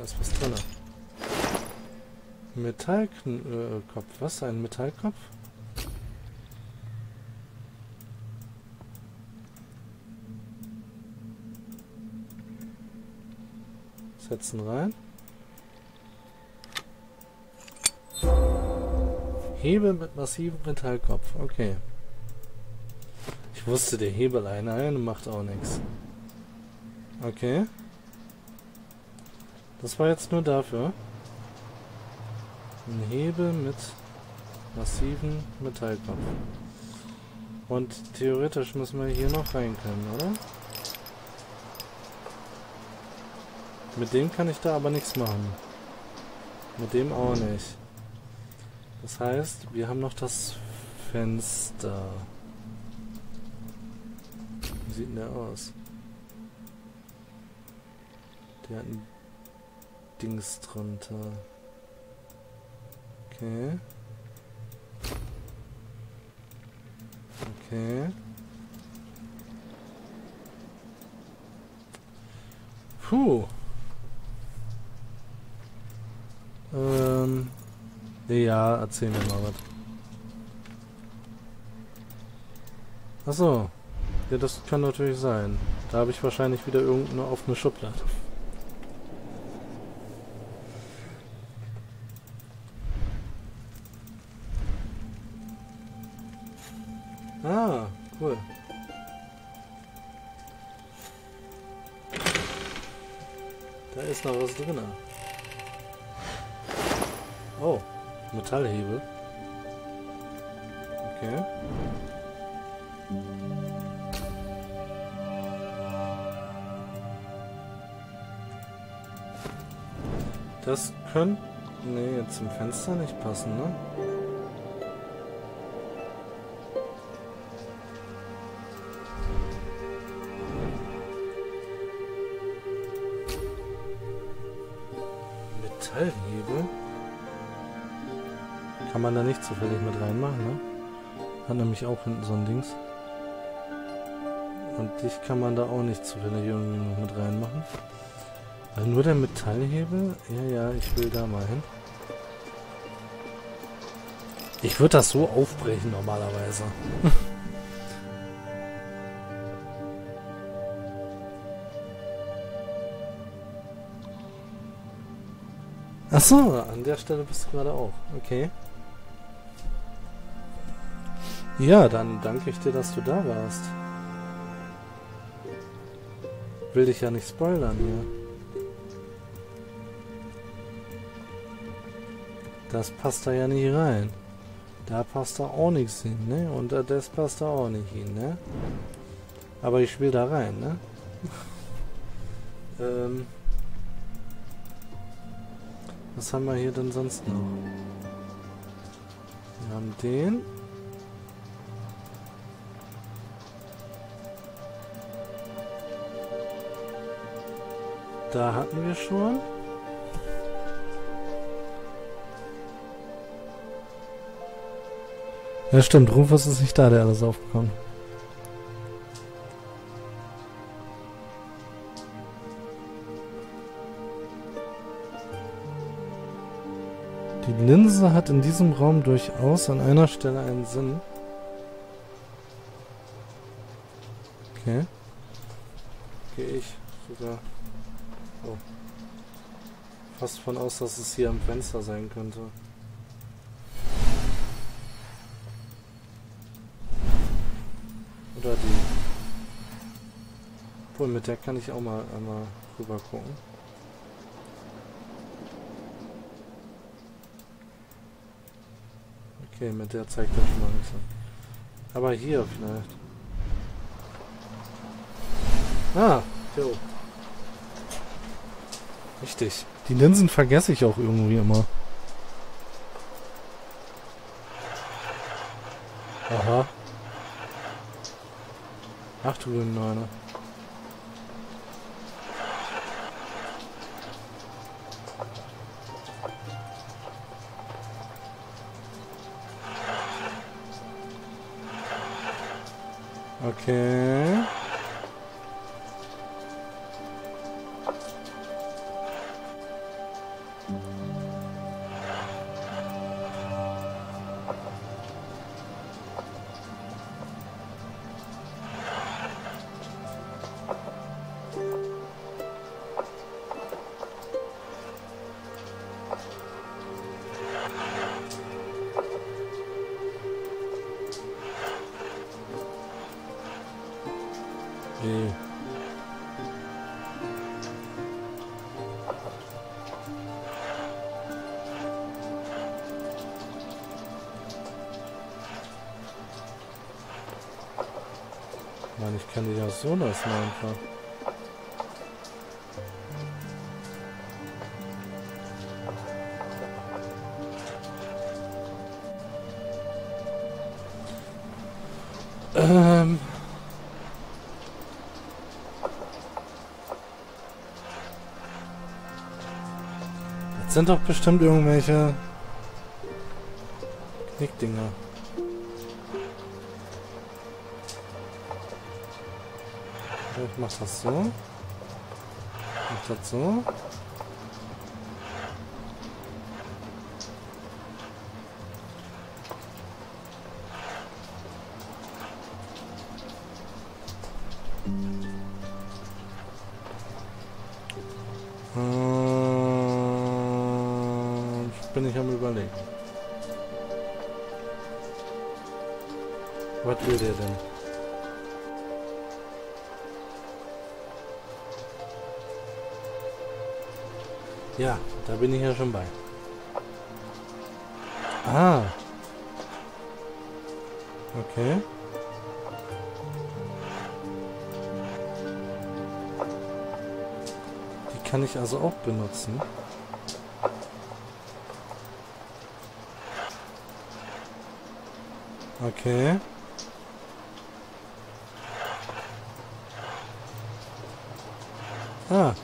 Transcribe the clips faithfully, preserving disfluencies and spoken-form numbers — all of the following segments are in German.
Da ist was drin. Metallkopf. Was? Ein Metallkopf? Setzen rein. Hebel mit massivem Metallkopf. Okay. Ich wusste, der Hebel allein macht auch nichts. Okay. Das war jetzt nur dafür. Ein Hebel mit massivem Metallkopf. Und theoretisch müssen wir hier noch rein können, oder? Mit dem kann ich da aber nichts machen. Mit dem auch nicht. Das heißt, wir haben noch das Fenster. Wie sieht denn der aus? Der hat ein Dings drunter. Okay. Okay. Puh. Ähm. Ja, erzähl mir mal was. Achso. Ja, das kann natürlich sein. Da habe ich wahrscheinlich wieder irgendeine offene Schublade. Ah, cool. Da ist noch was drin. Oh, Metallhebel. Okay. Das könnte... Nee, jetzt zum Fenster nicht passen, ne? Metallhebel? Kann man da nicht zufällig mit reinmachen, ne? Hat nämlich auch hinten so ein Dings. Und dich kann man da auch nicht zufällig irgendwie noch mit reinmachen. Also nur der Metallhebel? Ja, ja, ich will da mal hin. Ich würde das so aufbrechen normalerweise. Achso, an der Stelle bist du gerade auch. Okay. Ja, dann danke ich dir, dass du da warst. Will dich ja nicht spoilern hier. Das passt da ja nicht rein. Da passt da auch nichts hin, ne? Und das passt da auch nicht hin, ne? Aber ich will da rein, ne? ähm... Was haben wir hier denn sonst noch? Wir haben den. Da hatten wir schon. Ja stimmt, Rufus ist nicht da, der alles aufgekommen. Die Linse hat in diesem Raum durchaus an einer Stelle einen Sinn. Okay. Gehe ich sogar oh. fast von aus, dass es hier am Fenster sein könnte. Oder die. Obwohl, mit der kann ich auch mal einmal rüber gucken. Okay, mit der zeigt er schon mal nichts an. Aber hier vielleicht. Ah, jo. Richtig. Die Linsen vergesse ich auch irgendwie immer. Aha. Ach du Neune. Okay. das so lassen einfach. Ähm. Das sind doch bestimmt irgendwelche Knickdinger. Ich mach das so. Ich mach das so. Bin ich am Überlegen. Was will der denn? Ja, da bin ich ja schon bei. Ah. Okay. Die kann ich also auch benutzen. Okay. Ah.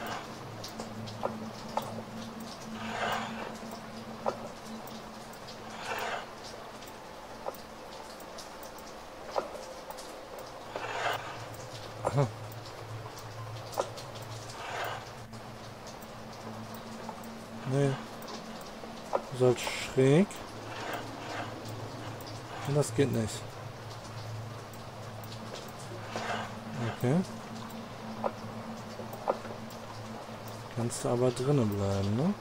Aha. Nee. Du sollst schräg. Und das geht nicht. Okay. Kannst du aber drinnen bleiben, ne?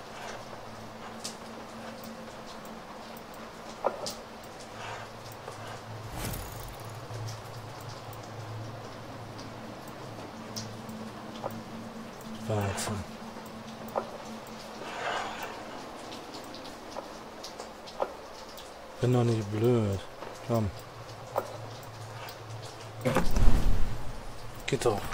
Warte. Bin doch nicht blöd. Komm. Geht doch.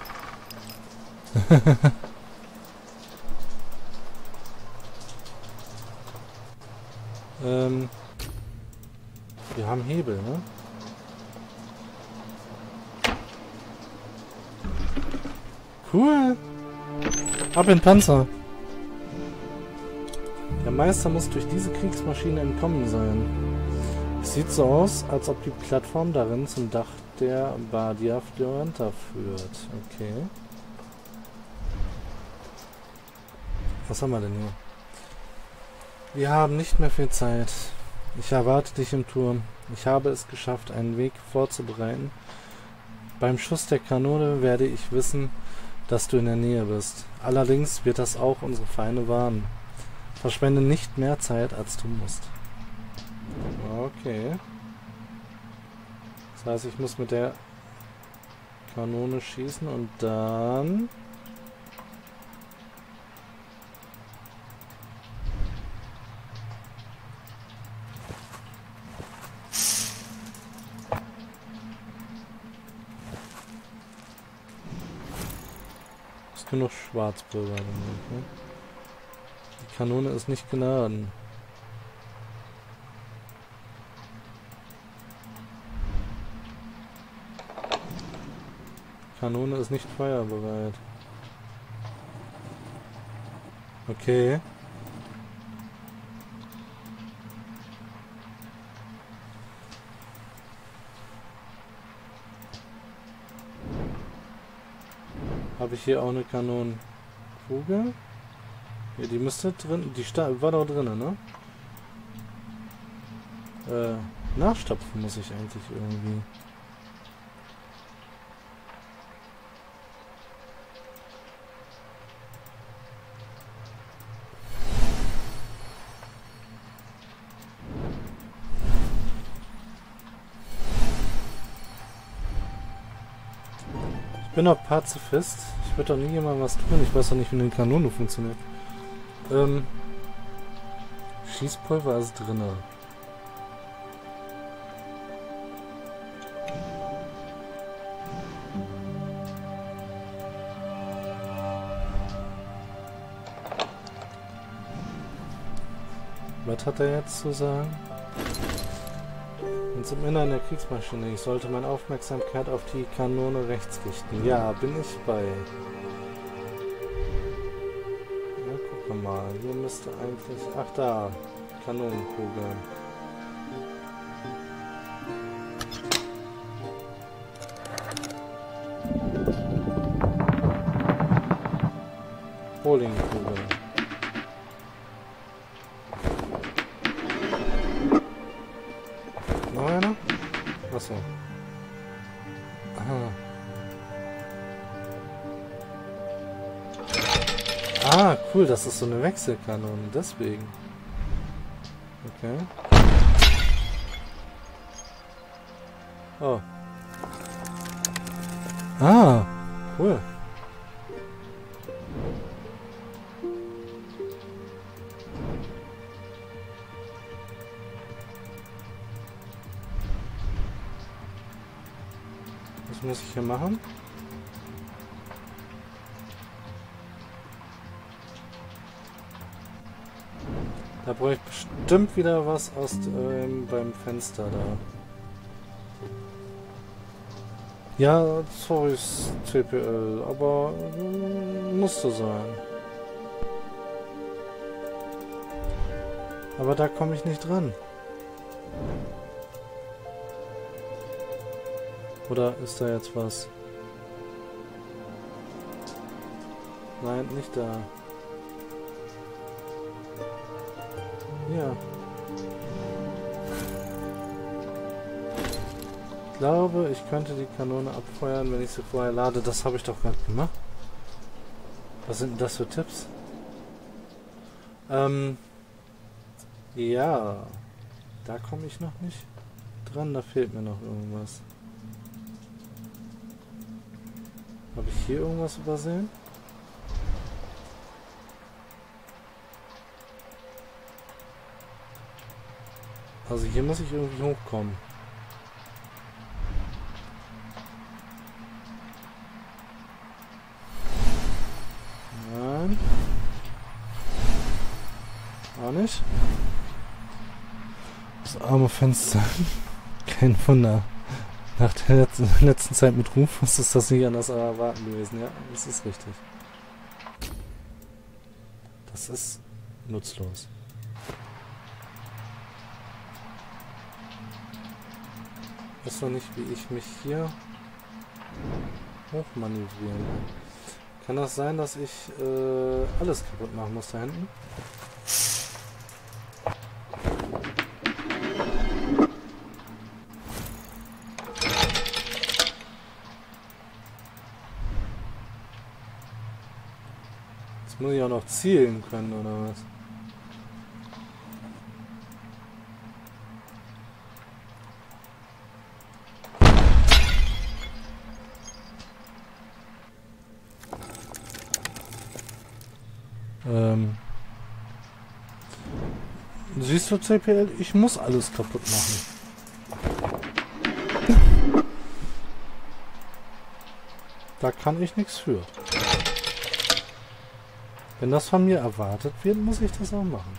ähm. Wir haben Hebel, ne? Cool. Ab in Panzer. Der Meister muss durch diese Kriegsmaschine entkommen sein. Es sieht so aus, als ob die Plattform darin zum Dach der Bardia Fiorenta führt. Okay. Was haben wir denn hier? Wir haben nicht mehr viel Zeit. Ich erwarte dich im Turm. Ich habe es geschafft, einen Weg vorzubereiten. Beim Schuss der Kanone werde ich wissen, dass du in der Nähe bist. Allerdings wird das auch unsere Feinde warnen. Verschwende nicht mehr Zeit, als du musst. Okay. Das heißt, ich muss mit der Kanone schießen und dann... Ist genug Schwarzpulver. Ne? Die Kanone ist nicht geladen. Die Kanone ist nicht feuerbereit. Okay. Habe ich hier auch eine Kanonenkugel? Ja, die müsste drin, die Sta war da drinnen, ne? Äh, nachstopfen muss ich eigentlich irgendwie. Ich bin doch Pazifist. Ich würde doch nie jemand was tun. Ich weiß doch nicht, wie eine Kanone funktioniert. Ähm, Schießpulver ist drinne. Was hat er jetzt zu sagen? Und zum Innern der Kriegsmaschine. Ich sollte meine Aufmerksamkeit auf die Kanone rechts richten. Ja, bin ich bei. Ja, guck mal. Hier müsste eigentlich... Ach da. Kanonenkugeln. Bowlingkugeln. Noch einer? Achso. Aha. Ah, cool, das ist so eine Wechselkanone, deswegen. Okay. Oh. Ah, cool. Was muss ich hier machen? Da brauche ich bestimmt wieder was aus ähm, beim Fenster da. Ja, sorry, C P L, aber äh, musste sein. Aber da komme ich nicht dran. Oder ist da jetzt was? Nein, nicht da. Ja. Ich glaube, ich könnte die Kanone abfeuern, wenn ich sie vorher lade. Das habe ich doch gerade gemacht. Was sind denn das für Tipps? Ähm. Ja. Da komme ich noch nicht dran. Da fehlt mir noch irgendwas. Habe ich hier irgendwas übersehen? Also hier muss ich irgendwie hochkommen. Nein. Auch nicht. Das arme Fenster. Kein Wunder. Nach der letzten, letzten Zeit mit Rufus ist das nicht anders erwarten gewesen. Ja, das ist richtig. Das ist nutzlos. Ich weiß noch nicht, wie ich mich hier hochmanövrieren kann. Kann das sein, dass ich äh, alles kaputt machen muss da hinten? Jetzt muss ich auch noch zielen können, oder was? Ähm. Siehst du, C P L? Ich muss alles kaputt machen. Da kann ich nichts für. Wenn das von mir erwartet wird, muss ich das auch machen.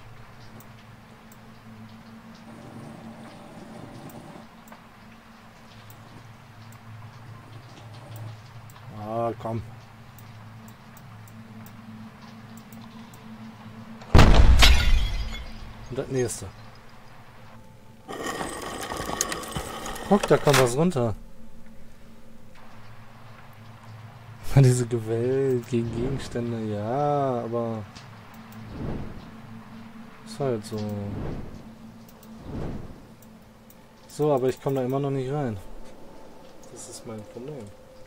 Ah, komm. Und das nächste. Guck, da kommt was runter. Diese Gewalt gegen Gegenstände, ja, aber ist halt so. So, aber ich komme da immer noch nicht rein. Das ist mein Problem.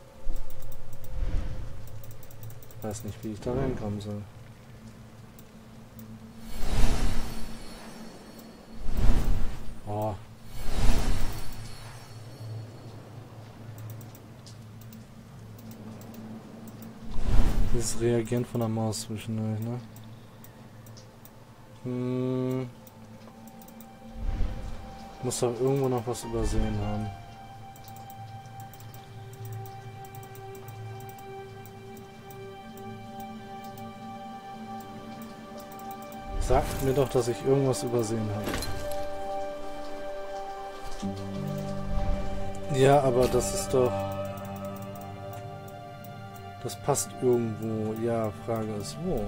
Ich weiß nicht, wie ich da reinkommen soll. Oh. Dieses Reagieren von der Maus zwischendurch, ne? Hm. Muss doch irgendwo noch was übersehen haben. Sagt mir doch, dass ich irgendwas übersehen habe. Ja, aber das ist doch... Das passt irgendwo. Ja, Frage ist wo.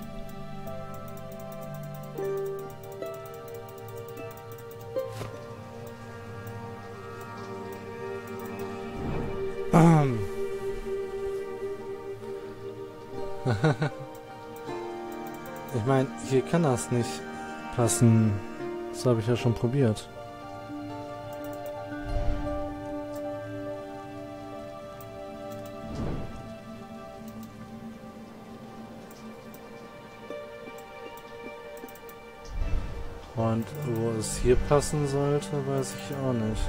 Ich meine, hier kann das nicht passen. Das habe ich ja schon probiert. Und wo es hier passen sollte, weiß ich auch nicht.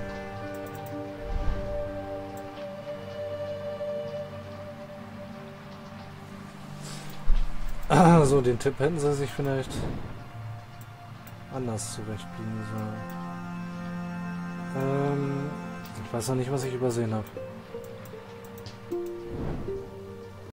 Ah, so, den Tipp hätten sie sich vielleicht anders zurechtbiegen sollen. Ähm, ich weiß noch nicht, was ich übersehen habe.